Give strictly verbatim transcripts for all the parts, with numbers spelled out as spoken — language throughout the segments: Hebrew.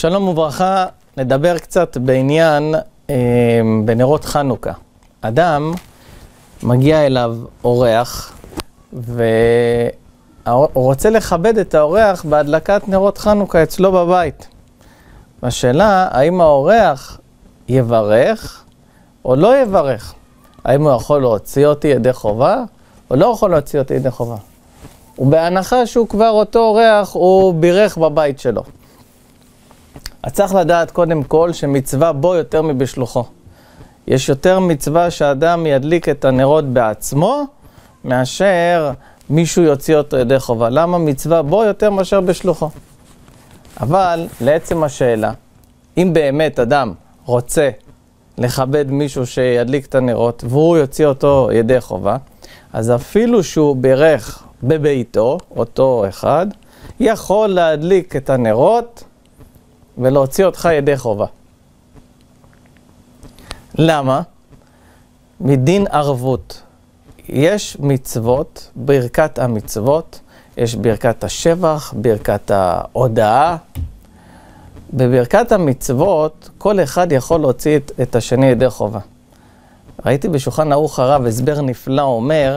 שלום וברכה, נדבר קצת בעניין אה, בנרות חנוכה. אדם מגיע אליו אורח, והוא רוצה לכבד את האורח בהדלקת נרות חנוכה אצלו בבית. השאלה, האם האורח יברך או לא יברך? האם הוא יכול להוציא אותי ידי חובה או לא יכול להוציא אותי ידי חובה? ובהנחה שהוא כבר אותו אורח, הוא בירך בבית שלו. אז צריך לדעת קודם כל שמצווה בו יותר מבשלוחו. יש יותר מצווה שאדם ידליק את הנרות בעצמו, מאשר מישהו יוציא אותו ידי חובה. למה מצווה בו יותר מאשר בשלוחו? אבל לעצם השאלה, אם באמת אדם רוצה לכבד מישהו שידליק את הנרות, והוא יוציא אותו ידי חובה, אז אפילו שהוא בירך בביתו, אותו אחד, יכול להדליק את הנרות ולהוציא אותך ידי חובה. למה? מדין ערבות. יש מצוות, ברכת המצוות, יש ברכת השבח, ברכת ההודאה. בברכת המצוות, כל אחד יכול להוציא את, את השני ידי חובה. ראיתי בשולחן ערוך הרב הסבר נפלא, אומר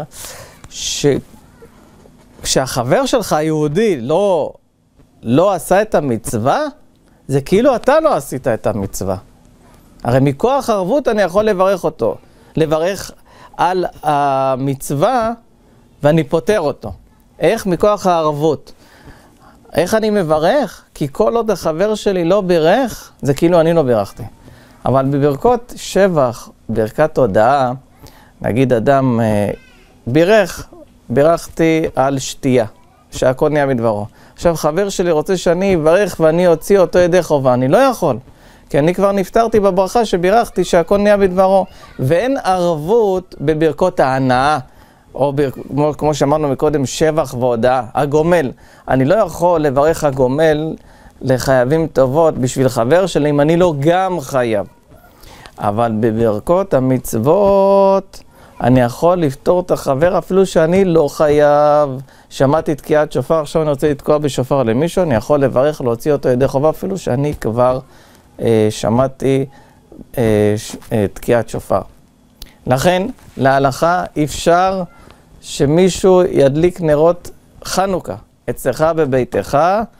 שכשהחבר שלך היהודי לא, לא עשה את המצווה, זה כאילו אתה לא עשית את המצווה. הרי מכוח ערבות אני יכול לברך אותו. לברך על המצווה ואני פותר אותו. איך? מכוח הערבות. איך אני מברך? כי כל עוד החבר שלי לא בירך, זה כאילו אני לא בירכתי. אבל בברכות שבח, ברכת הודאה, נגיד אדם אה, בירך, בירכתי על שתייה, שהכל נהיה מדברו. עכשיו חבר שלי רוצה שאני אברך ואני אוציא אותו ידי חובה, אני לא יכול. כי אני כבר נפטרתי בברכה שבירכתי שהכל נהיה בדברו. ואין ערבות בברכות ההנאה, או בר... כמו, כמו שאמרנו מקודם, שבח והודאה, הגומל. אני לא יכול לברך הגומל לחייבים טובות בשביל חבר שלי אם אני לא גם חייב. אבל בברכות המצוות אני יכול לפתור את החבר אפילו שאני לא חייב. שמעתי תקיעת שופר, עכשיו אני רוצה לתקוע בשופר למישהו, אני יכול לברך, להוציא אותו ידי חובה אפילו שאני כבר אה, שמעתי אה, ש, אה, תקיעת שופר. לכן, להלכה אפשר שמישהו ידליק נרות חנוכה אצלך בביתך,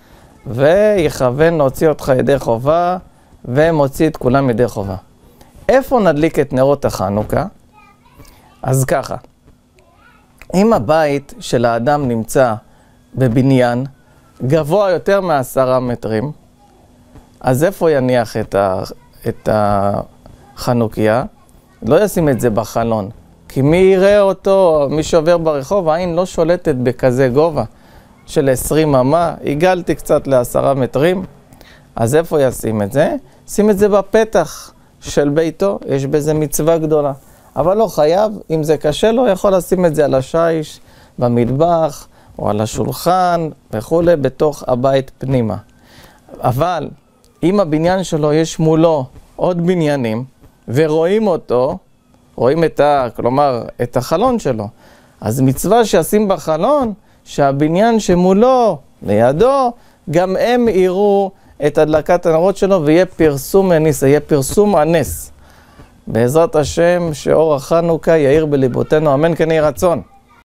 ויכוון להוציא אותך ידי חובה, ומוציא את כולם ידי חובה. איפה נדליק את נרות החנוכה? אז ככה, אם הבית של האדם נמצא בבניין גבוה יותר מעשרה מטרים, אז איפה יניח את, ה, את החנוכיה? לא ישים את זה בחלון, כי מי יראה אותו, מי שעובר ברחוב, העין לא שולטת בכזה גובה של עשרים אמה, עיגלתי קצת לעשרה מטרים, אז איפה ישים את זה? שים את זה בפתח של ביתו, יש בזה מצווה גדולה. אבל לא חייב, אם זה קשה לו, יכול לשים את זה על השיש, במטבח, או על השולחן, וכו', בתוך הבית פנימה. אבל אם הבניין שלו יש מולו עוד בניינים, ורואים אותו, רואים את ה... כלומר, את החלון שלו, אז מצווה שישים בחלון, שהבניין שמולו, לידו, גם הם יראו את הדלקת הנרות שלו, ויהיה פרסום הנס, יהיה פרסום הנס. בעזרת השם שאור החנוכה יאיר בליבותינו, אמן כן יהי רצון.